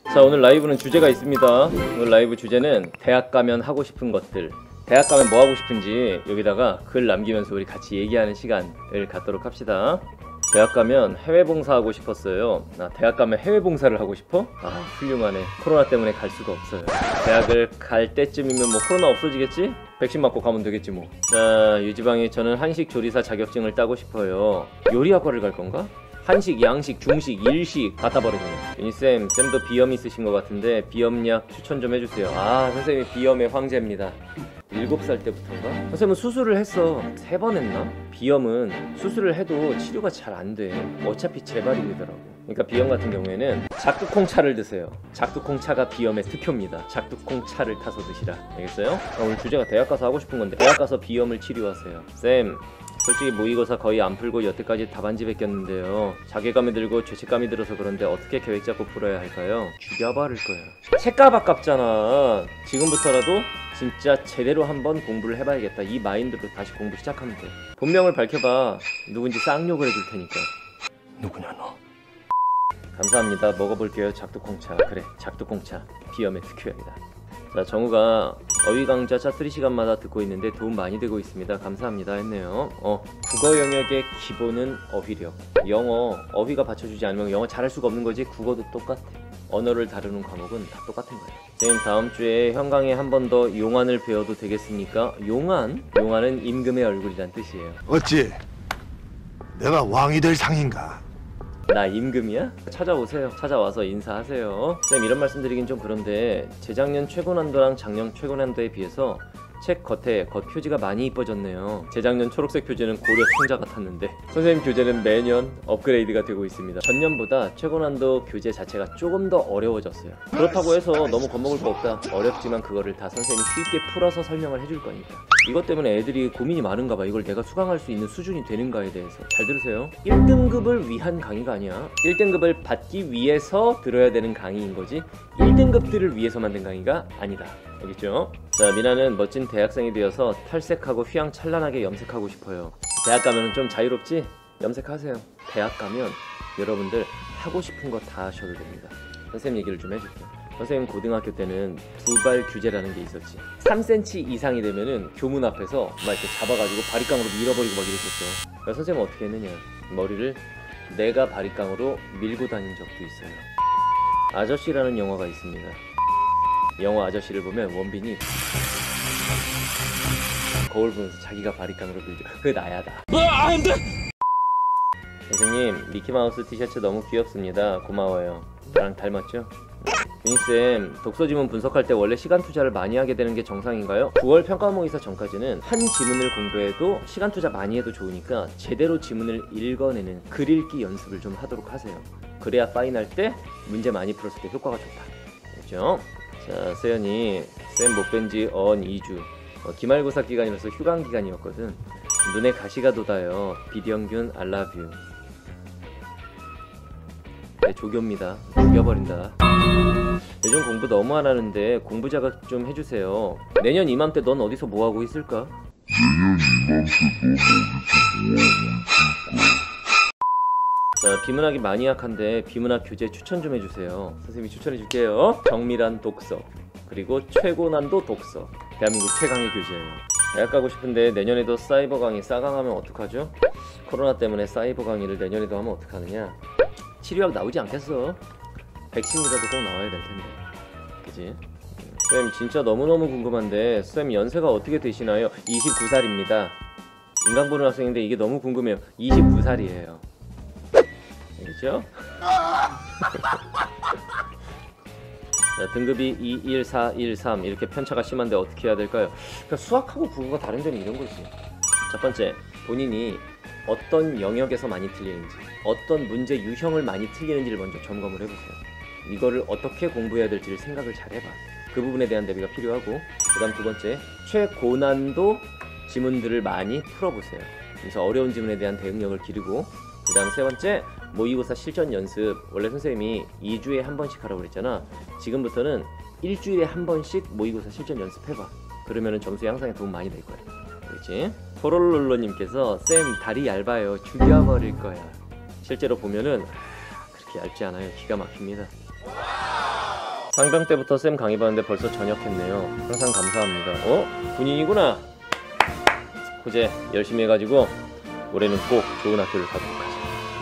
자, 오늘 라이브는 주제가 있습니다. 오늘 라이브 주제는 대학 가면 하고 싶은 것들, 대학 가면 뭐 하고 싶은지 여기다가 글 남기면서 우리 같이 얘기하는 시간을 갖도록 합시다. 대학 가면 해외 봉사하고 싶었어요. 대학 가면 해외 봉사를 하고 싶어? 훌륭하네. 코로나 때문에 갈 수가 없어요. 대학을 갈 때쯤이면 뭐 코로나 없어지겠지? 백신 맞고 가면 되겠지 뭐. 자, 유지방이 저는 한식 조리사 자격증을 따고 싶어요. 요리학과를 갈 건가? 한식, 양식, 중식, 일식 갖다 버리네요. 유니쌤, 쌤도 비염 있으신 것 같은데 비염약 추천 좀 해주세요. 선생님이 비염의 황제입니다. 7살 때부터인가? 선생님은 수술을 했어. 3번 했나? 비염은 수술을 해도 치료가 잘 안 돼. 어차피 재발이 되더라고. 그러니까 비염 같은 경우에는 작두콩차를 드세요. 작두콩차가 비염의 특효입니다. 작두콩차를 타서 드시라. 알겠어요? 오늘 주제가 대학 가서 하고 싶은 건데, 대학 가서 비염을 치료하세요. 쌤, 솔직히 모의고사 거의 안 풀고 여태까지 답안지 베꼈는데요. 자괴감이 들고 죄책감이 들어서 그런데 어떻게 계획 잡고 풀어야 할까요? 죽여버릴 거야. 책값 아깝잖아. 지금부터라도 진짜 제대로 한번 공부를 해봐야겠다. 이 마인드로 다시 공부 시작하면 돼. 본명을 밝혀봐. 누군지 쌍욕을 해줄 테니까. 누구냐 너? 감사합니다. 먹어볼게요. 작두콩차. 그래, 작두콩차 비염의 특효약이다. 자, 정우가 어휘 강좌 차 3시간마다 듣고 있는데 도움 많이 되고 있습니다. 감사합니다 했네요. 국어 영역의 기본은 어휘력. 영어 어휘가 받쳐주지 않으면 영어 잘할 수가 없는 거지. 국어도 똑같아. 언어를 다루는 과목은 다 똑같은 거예요. 선생님, 다음 주에 현강에 한 번 더 용안을 배워도 되겠습니까? 용안? 용안은 임금의 얼굴이란 뜻이에요. 어찌 내가 왕이 될 상인가? 나 임금이야? 찾아오세요. 찾아와서 인사하세요. 쌤, 이런 말씀 드리긴 좀 그런데 재작년 최고난도랑 작년 최고난도에 비해서 책 겉에 겉표지가 많이 이뻐졌네요. 재작년 초록색 표지는 고려 총자 같았는데 선생님 교재는 매년 업그레이드가 되고 있습니다. 전년보다 최고난도 교재 자체가 조금 더 어려워졌어요. 그렇다고 해서 너무 겁먹을 거 없다. 어렵지만 그거를 다 선생님이 쉽게 풀어서 설명을 해줄 거니까. 이것 때문에 애들이 고민이 많은가 봐. 이걸 내가 수강할 수 있는 수준이 되는가에 대해서. 잘 들으세요. 1등급을 위한 강의가 아니야. 1등급을 받기 위해서 들어야 되는 강의인 거지 1등급들을 위해서 만든 강의가 아니다. 알겠죠? 자, 미나는 멋진 대학생이 되어서 탈색하고 휘황찬란하게 염색하고 싶어요. 대학 가면 좀 자유롭지? 염색하세요. 대학 가면 여러분들 하고 싶은 거 다 하셔도 됩니다. 선생님 얘기를 좀 해줄게요. 선생님 고등학교 때는 두발 규제라는 게 있었지. 3cm 이상이 되면은 교문 앞에서 막 이렇게 잡아가지고 바리깡으로 밀어버리고 막 이랬었죠. 그래서 선생님은 어떻게 했느냐, 머리를 내가 바리깡으로 밀고 다닌 적도 있어요. 아저씨라는 영화가 있습니다. 영화 아저씨를 보면 원빈이 거울 보면서 자기가 바리깡으로 밀죠. 그게 나야 다. 안 돼! 선생님, 미키마우스 티셔츠 너무 귀엽습니다. 고마워요. 나랑 닮았죠? 유니쌤, 독서지문 분석할 때 원래 시간 투자를 많이 하게 되는 게 정상인가요? 9월 평가모의사 전까지는 한 지문을 공부해도 시간 투자 많이 해도 좋으니까 제대로 지문을 읽어내는 글 읽기 연습을 좀 하도록 하세요. 그래야 파이널 때 문제 많이 풀었을 때 효과가 좋다. 그렇죠? 자, 세연이 쌤 못 뵌지 2주. 기말고사 기간이라서 휴강 기간이었거든. 눈에 가시가 돋아요. 비디영균 알라뷰. 네, 조교입니다. 죽여버린다. 요즘 공부 너무 안 하는데 공부 자극 좀 해주세요. 내년 이맘때 넌 어디서 뭐하고 있을까? 자, 비문학이 많이 약한데 비문학 교재 추천 좀 해주세요. 선생님이 추천해줄게요. 정밀한 독서, 그리고 최고난도 독서. 대한민국 최강의 교재예요. 대학 가고 싶은데 내년에도 사이버 강의 싸강하면 어떡하죠? 코로나 때문에 사이버 강의를 내년에도 하면 어떡하느냐? 치료약 나오지 않겠어. 백신이라도 꼭 나와야 될 텐데. 그치? 쌤, 진짜 너무너무 궁금한데 쌤 연세가 어떻게 되시나요? 29살입니다. 인강 보는 학생인데 이게 너무 궁금해요. 29살이에요. 알겠죠? 자, 등급이 2, 1, 4, 1, 3 이렇게 편차가 심한데 어떻게 해야 될까요? 그러니까 수학하고 국어가 다른 점이 이런 거지. 첫 번째, 본인이 어떤 영역에서 많이 틀리는지, 어떤 문제 유형을 많이 틀리는지를 먼저 점검을 해보세요. 이거를 어떻게 공부해야 될지를 생각을 잘 해봐. 그 부분에 대한 대비가 필요하고, 그 다음 두 번째, 최고난도 지문들을 많이 풀어보세요. 그래서 어려운 지문에 대한 대응력을 기르고, 그 다음 세 번째, 모의고사 실전 연습. 원래 선생님이 2주에 한 번씩 하라고 그랬잖아. 지금부터는 일주일에 한 번씩 모의고사 실전 연습해봐. 그러면은 점수 향상에 도움 많이 될 거야. 그렇지? 포롤롤로님께서 쌤 다리 얇아요. 죽여버릴 거야. 실제로 보면은 그렇게 얇지 않아요. 기가 막힙니다. 상병 때부터 쌤 강의 봤는데 벌써 전역했네요. 항상 감사합니다. 군인이구나. 호재 열심히 해가지고 올해는 꼭 좋은 학교를 가도록 하죠.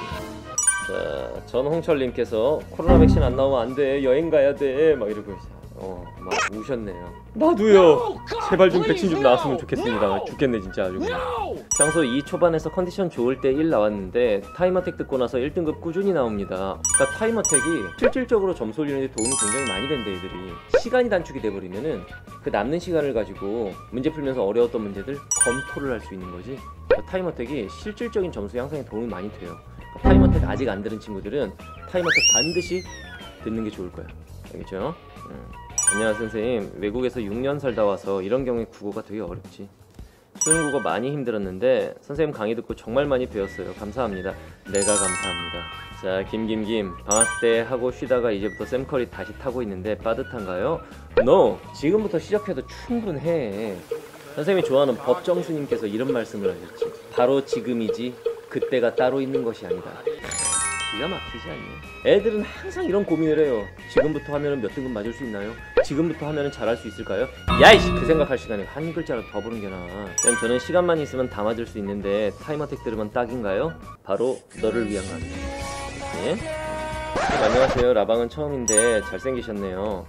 자, 전홍철님께서 코로나 백신 안 나오면 안 돼, 여행 가야 돼, 막 이러고 막 우셨네요. 나도요. 제발 좀 백신 좀 나왔으면 좋겠습니다. 죽겠네 진짜 아주. 평소 2 초반에서 컨디션 좋을 때 1 나왔는데 타임어택 듣고 나서 1등급 꾸준히 나옵니다. 그러니까 타임어택이 실질적으로 점수 올리는데 도움이 굉장히 많이 된대. 애들이 시간이 단축이 돼버리면은 그 남는 시간을 가지고 문제 풀면서 어려웠던 문제들 검토를 할 수 있는 거지. 그러니까 타임어택이 실질적인 점수 향상에 도움이 많이 돼요. 그러니까 타임어택 아직 안 들은 친구들은 타임어택 반드시 듣는 게 좋을 거야. 알겠죠? 안녕하세요 선생님. 외국에서 6년 살다 와서 이런 경우에 국어가 되게 어렵지. 수능 국어 많이 힘들었는데 선생님 강의 듣고 정말 많이 배웠어요. 감사합니다. 내가 감사합니다. 자, 김 방학 때 하고 쉬다가 이제부터 쌤커리 다시 타고 있는데 빠듯한가요? No! 지금부터 시작해도 충분해. 선생님이 좋아하는 법정스님께서 이런 말씀을 하셨지. 바로 지금이지 그때가 따로 있는 것이 아니다. 기가 막히지 않니? 애들은 항상 이런 고민을 해요. 지금부터 하면은 몇 등급 맞을 수 있나요? 지금부터 하면은 잘할 수 있을까요? 야이씨! 그 생각할 시간에 한 글자라도 더 부른 게 나아. 쌤, 저는 시간만 있으면 다 맞을 수 있는데 타임어택 들으면 딱인가요? 바로 너를 위한 강의. 네? 쌤, 안녕하세요. 라방은 처음인데 잘생기셨네요.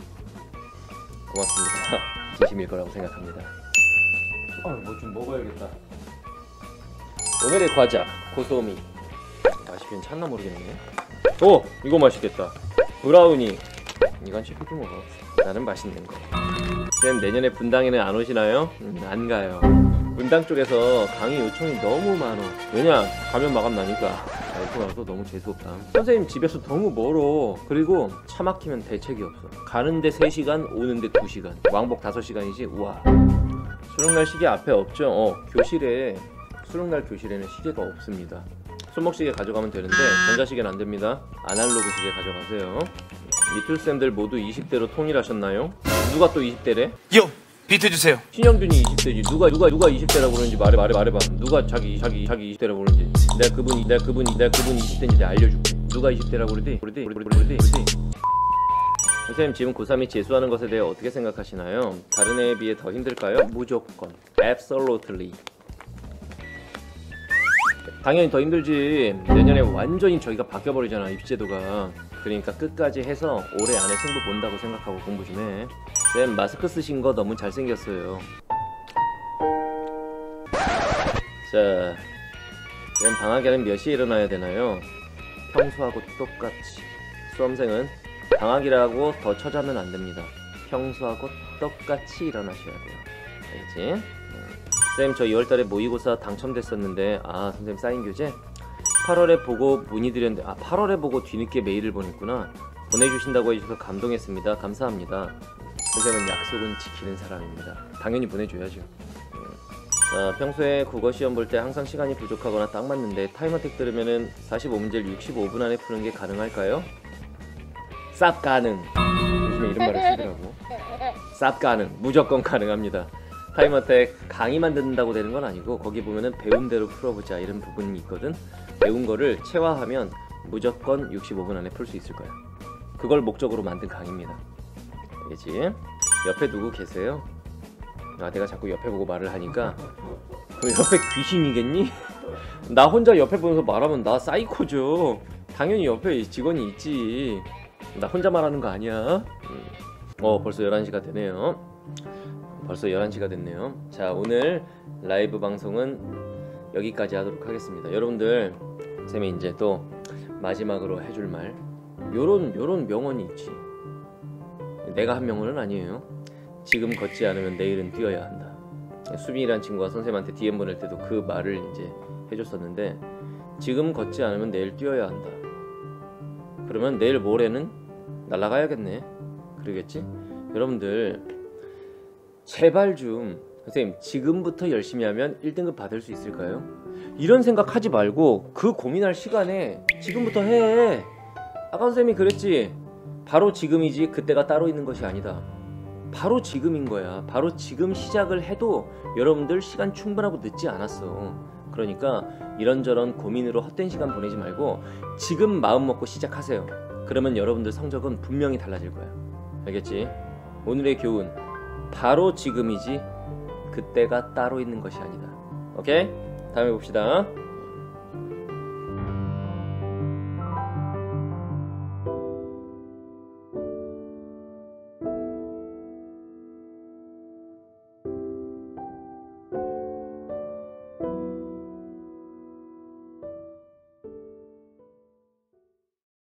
고맙습니다. 진심일 거라고 생각합니다. 뭐 좀 먹어야겠다. 오늘의 과자 고소미. 맛이 괜찮나 모르겠네. 이거 맛있겠다. 브라우니. 이건 셰프도 먹어. 나는 맛있는 거. 쌤, 내년에 분당에는 안 오시나요? 안 가요. 분당 쪽에서 강의 요청이 너무 많아. 왜냐? 가면 마감 나니까. 알고 너무 재수없다. 선생님 집에서 너무 멀어. 그리고 차 막히면 대책이 없어. 가는데 3시간, 오는데 2시간. 왕복 5시간이지. 우와. 수능날 시계 앞에 없죠? 교실에 수능날 교실에는 시계가 없습니다. 손목시계 가져가면 되는데 전자시계는 안됩니다. 아날로그 시계 가져가세요. 미툴쌤들 모두 20대로 통일하셨나요? 누가 또 20대래? 비트 주세요. 신영준이 20대지. 누가 20대라고 그러는지 말해봐. 누가 자기 20대라고 그러는지. 내가 그분 20대인지 내가 알려줄게. 누가 20대라고 그러지? 선생님, 지금 고3이 재수하는 것에 대해 어떻게 생각하시나요? 다른 애에 비해 더 힘들까요? 무조건. Absolutely. 당연히 더 힘들지. 내년에 완전히 저희가 바뀌어버리잖아, 입시제도가. 그러니까 끝까지 해서 올해 안에 승부 본다고 생각하고 공부 좀 해. 쌤, 마스크 쓰신 거 너무 잘생겼어요. 자, 쌤, 방학에는 몇 시에 일어나야 되나요? 평소하고 똑같이. 수험생은 방학이라고 더 처자면 안 됩니다. 평소하고 똑같이 일어나셔야 돼요. 알겠지? 쌤, 저 2월달에 모의고사 당첨됐었는데 선생님 사인 교재? 8월에 보고 문의드렸는데 8월에 보고 뒤늦게 메일을 보냈구나. 보내주신다고 해주셔서 감동했습니다. 감사합니다. 선생님은 약속은 지키는 사람입니다. 당연히 보내줘야죠. 자, 평소에 국어시험 볼 때 항상 시간이 부족하거나 딱 맞는데 타임어택 들으면은 45문제를 65분 안에 푸는 게 가능할까요? 쌉 가능. 요즘에 이런 말을 쓰더라고. 쌉 가능. 무조건 가능합니다. 타임어택 강의만 듣는다고 되는 건 아니고 거기 보면은 배운 대로 풀어보자 이런 부분이 있거든. 배운 거를 체화하면 무조건 65분 안에 풀 수 있을 거야. 그걸 목적으로 만든 강의입니다. 알겠지? 옆에 누구 계세요? 내가 자꾸 옆에 보고 말을 하니까 그 옆에 귀신이겠니? 나 혼자 옆에 보면서 말하면 나 사이코죠. 당연히 옆에 직원이 있지. 나 혼자 말하는 거 아니야. 벌써 11시가 되네요. 벌써 11시가 됐네요. 자, 오늘 라이브 방송은 여기까지 하도록 하겠습니다. 여러분들, 쌤이 이제 또 마지막으로 해줄 말, 요런 명언이 있지. 내가 한 명언은 아니에요. 지금 걷지 않으면 내일은 뛰어야 한다. 수빈이란 친구가 선생님한테 DM 보낼 때도 그 말을 이제 해줬었는데, 지금 걷지 않으면 내일 뛰어야 한다. 그러면 내일 모레는 날아가야겠네. 그러겠지? 여러분들, 제발 좀 선생님 지금부터 열심히 하면 1등급 받을 수 있을까요? 이런 생각 하지 말고 그 고민할 시간에 지금부터 해. 아까 선생님이 그랬지. 바로 지금이지 그때가 따로 있는 것이 아니다. 바로 지금인 거야. 바로 지금 시작을 해도 여러분들 시간 충분하고 늦지 않았어. 그러니까 이런저런 고민으로 헛된 시간 보내지 말고 지금 마음 먹고 시작하세요. 그러면 여러분들 성적은 분명히 달라질 거야. 알겠지? 오늘의 교훈, 바로 지금이지 그때가 따로 있는 것이 아니다. 오케이? 다음에 봅시다.